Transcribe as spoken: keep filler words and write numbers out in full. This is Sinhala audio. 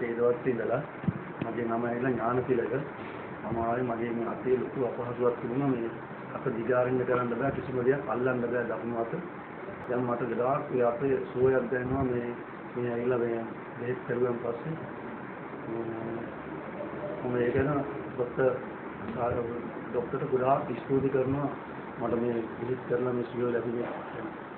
ඡේදවත් ඉඳලා මගේ නම ඇවිල්ලා ඥානතිලක. මම ආවේ මගේ මේ අතේ ලොකු අපහසුයක් තිබුණා. මේ අත දිගාරින්න කරන්න බෑ, කිසිම දෙයක් අල්ලන්න බෑ දකුණු අත. දැන් මට ගොඩාක් ඒ අතේ සුවයක් දැනෙනවා. මේ මේ ඇවිල්ලා මේ බෙහෙත් කරුවන් පස්සේ මම ඒක න ડોක්ටර් ડોක්ටර්ට ගොඩාක් ස්තුති කරනවා මට මේ බෙහෙත් කරලා මේ සුවය ලැබුණේ.